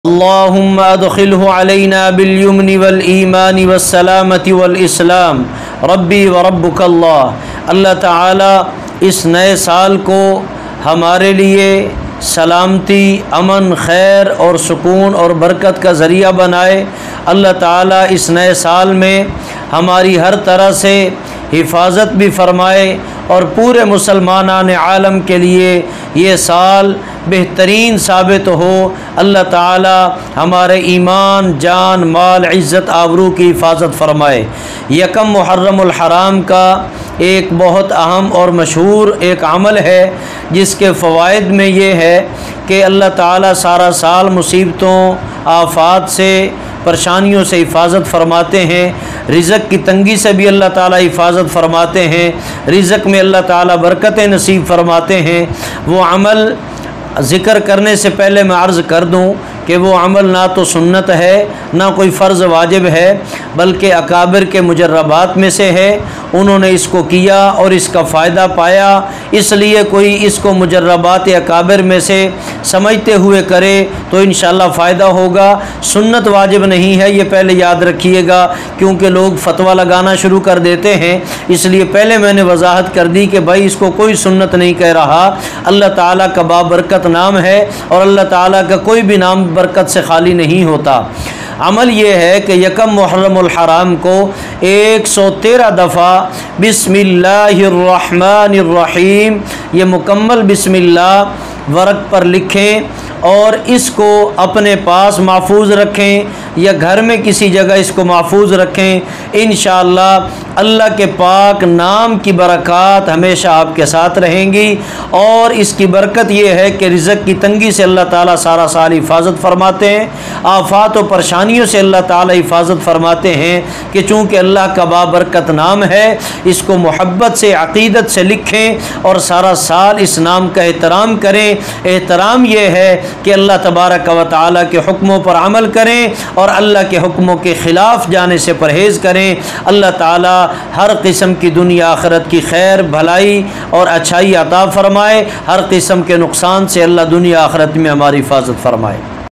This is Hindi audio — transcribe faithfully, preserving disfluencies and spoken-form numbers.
अल्लाहुम्मा अदखिलहु अलैना बिल-यमनि वल-ईमानि वस-सलामति वल-इस्लाम रब्बी व रब्बुकल्लाह। अल्लाह ताला इस नए साल को हमारे लिए सलामती, अमन, खैर और सुकून और बरकत का ज़रिया बनाए। अल्लाह ताला इस नए साल में हमारी हर तरह से हिफाजत भी फरमाए और पूरे मुसलमानान आलम के लिए ये साल बेहतरीन साबित हो। अल्लाह ताला हमारे ईमान, जान, माल, इज़्ज़त, आबरू की हिफाजत फरमाए। यकम मुहर्रमुल हराम का एक बहुत अहम और मशहूर एक अमल है जिसके फ़वाइद में ये है कि अल्लाह ताला सारा साल मुसीबतों, आफ़ात से, परेशानियों से हिफाजत फरमाते हैं। रिज़्क़ की तंगी से भी अल्लाह ताला हिफाजत फरमाते हैं। रिज़्क़ में अल्लाह ताला बरकतें नसीब फरमाते हैं। वो अमल ज़िक्र करने से पहले मैं अर्ज़ कर दूं कि वो अमल ना तो सुन्नत है, ना कोई फ़र्ज़ वाजिब है, बल्कि अकाबिर के मुजर्रबात में से है। उन्होंने इसको किया और इसका फ़ायदा पाया, इसलिए कोई इसको मुजर्रबात अकाबिर में से समझते हुए करे तो इंशाअल्लाह फ़ायदा होगा। सुन्नत वाजिब नहीं है, ये पहले याद रखिएगा, क्योंकि लोग फतवा लगाना शुरू कर देते हैं। इसलिए पहले मैंने वजाहत कर दी कि भाई इसको कोई सुन्नत नहीं कह रहा। अल्लाह ताला का बाबरकत नाम है और अल्लाह ताला का कोई भी नाम बरकत से खाली नहीं होता। अमल ये है कि यकम मुहर्रमुल हराम को एक सौ तेरह दफ़ा बिस्मिल्लाहिर्रहमानिर्रहीम ये मुकम्मल बिस्मिल्लाह वर्क पर लिखें और इसको अपने पास महफूज रखें या घर में किसी जगह इसको महफूज रखें। इंशाअल्लाह अल्लाह के पाक नाम की बरक़ात हमेशा आपके साथ रहेंगी। और इसकी बरकत ये है कि रिज़्क़ की तंगी से अल्लाह ताला सारा साल हिफाजत फरमाते हैं, आफ़ात और परेशानियों से अल्लाह ताला हिफाजत फरमाते हैं कि चूँकि अल्लाह का बाबरकत नाम है, इसको मोहब्बत से, अक़ीदत से लिखें और सारा साल इस नाम का एहतराम करें। एहतराम ये है कि अल्लाह तबारक व तआला के हुक्मों पर अमल करें और अल्लाह के हुक्मों के ख़िलाफ़ जाने से परहेज़ करें। अल्लाह ताला हर किस्म की दुनिया आखिरत की खैर, भलाई और अच्छाई अता फ़रमाए। हर किस्म के नुकसान से अल्लाह दुनिया आखिरत में हमारी हिफाजत फ़रमाए।